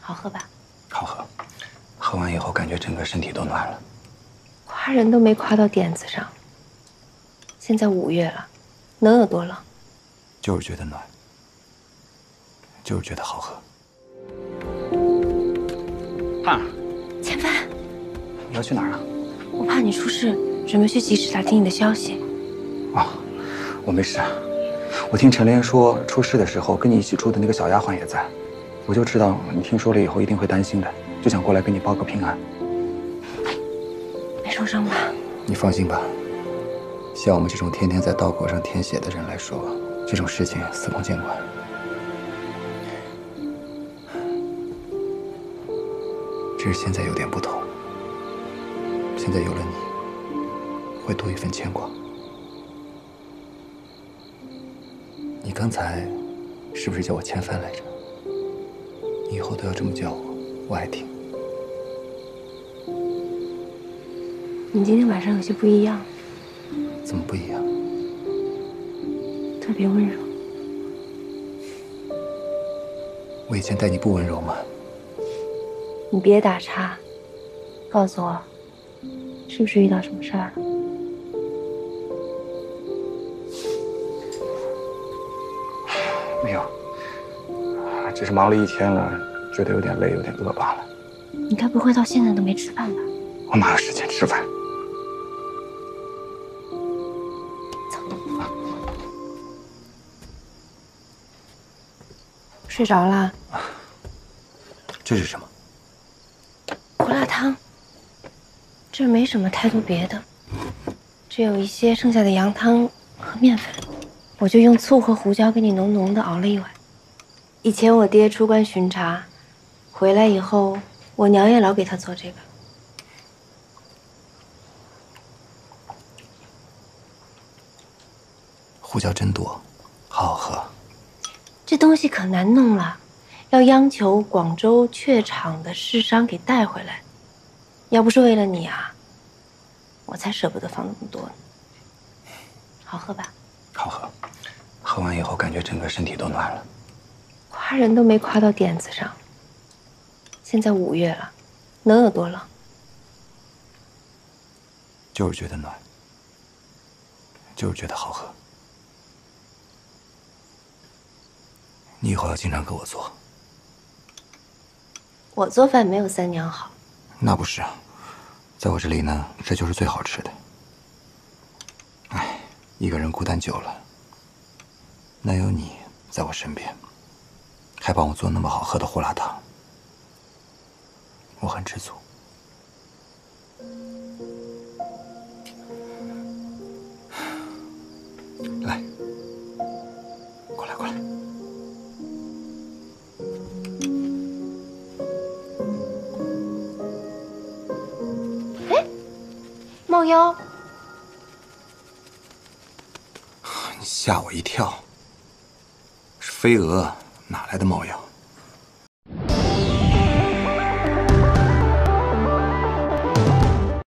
好喝吧？ 好喝，喝完以后感觉整个身体都暖了。 夸人都没夸到点子上。现在5月了，能有多冷？ 就是觉得暖，就是觉得好喝。盼儿， 千帆， 你要去哪儿啊？ 我怕你出事，准备去集市打听你的消息。 哦，我没事。我听陈莲说，出事的时候跟你一起住的那个小丫鬟也在，我就知道你听说了以后一定会担心的，就想过来跟你报个平安。 没受伤吧？ 你放心吧，像我们这种天天在刀口上舔血的人来说，这种事情司空见惯。只是现在有点不同，现在有了你，会多一份牵挂。你刚才是不是叫我千帆来着？你以后都要这么叫我，我爱听。 你今天晚上有些不一样， 怎么不一样？ 特别温柔。 我以前待你不温柔吗？ 你别打岔，告诉我，是不是遇到什么事儿了？ 没有，只是忙了一天了，觉得有点累，有点饿罢了。 你该不会到现在都没吃饭吧？ 我哪有时间吃饭？ 走。睡着了？ 这是什么？ 胡辣汤。这没什么太多别的，只有一些剩下的羊汤和面粉，我就用醋和胡椒给你浓浓的熬了一碗。以前我爹出关巡查，回来以后，我娘也老给他做这个。 胡椒真多，好好喝。 这东西可难弄了，要央求广州雀场的市商给带回来。要不是为了你啊，我才舍不得放那么多呢。好喝吧？ 好喝，喝完以后感觉整个身体都暖了。 夸人都没夸到点子上。现在5月了，能有多冷？ 就是觉得暖，就是觉得好喝。你以后要经常给我做。 我做饭没有三娘好。 那不是，在我这里呢，这就是最好吃的。哎，一个人孤单久了，能有你在我身边，还帮我做那么好喝的胡辣汤，我很知足。来，过来，过来。 冒腰， 你吓我一跳，是飞蛾，哪来的猫妖？